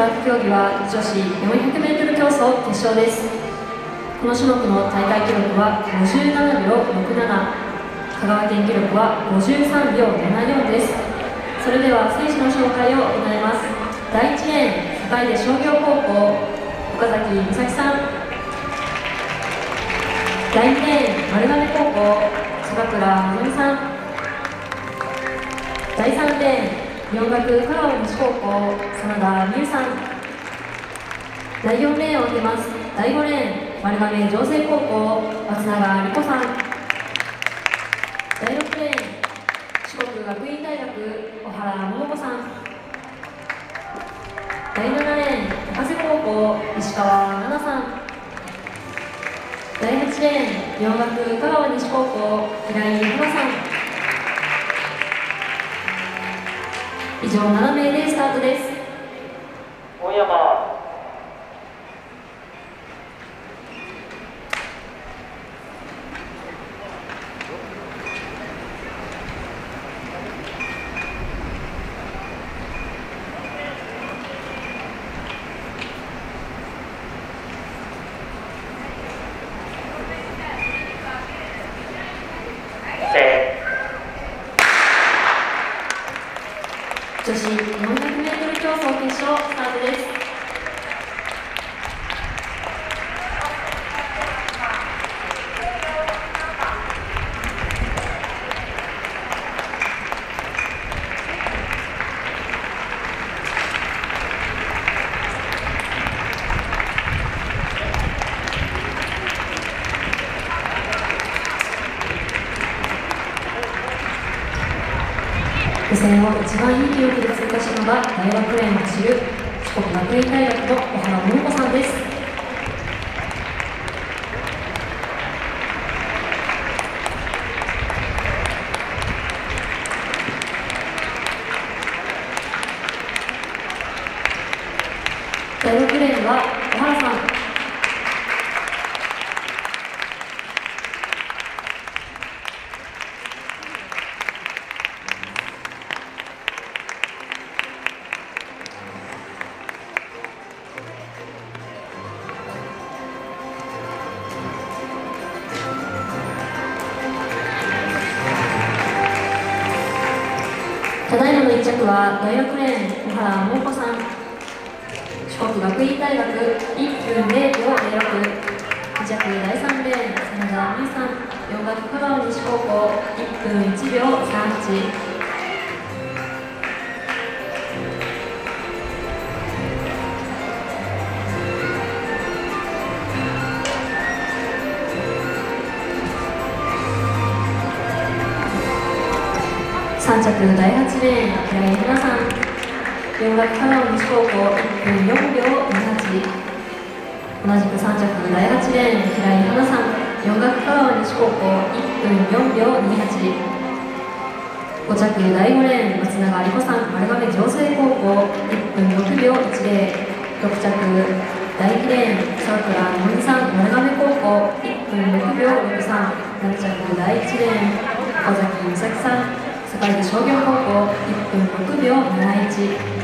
ラック競技は女子 400m 競争決勝です。この種目の大会記録は57秒67、香川県記録は53秒74です。それでは選手の紹介を行います。第1レーン、坂出商業高校岡崎美咲さん。第2レーン、丸亀高校坂倉希さん。第3レーン、洋楽香川西高校真田美優さん。第4レーンを受けます。第5レーン、丸亀城西高校松永理子さん。第6レーン、四国学院大学小原桃子さん。第7レーン、高瀬高校石川奈々さん。第8レーン、洋楽香川西高校平井花さん。以上7名でスタートです。 大山女子 400m 競争決勝スタートです。予選を一番いい記録で通過したのが大学連を走る四国学院大学の小原桃子さんです。第6レーンは小原さん。ただいまの1着は第6レーン小原桃子さん。四国学院大学1分0秒06。2着第3レーン真田美優さん。洋楽香川西高校1分1秒38。3着第8レーン平井花さん。洋楽香川西高校1分4秒28。同じく3着第8レーン平井花さん。洋楽香川西高校1分4秒28。5着第5レーン松永理子さん。丸亀城西高校1分6秒10。6着第2レーン坂倉希さん。丸亀高校1分6秒63。7着第1レーン岡崎美咲さん。坂出商業高校1分6秒71。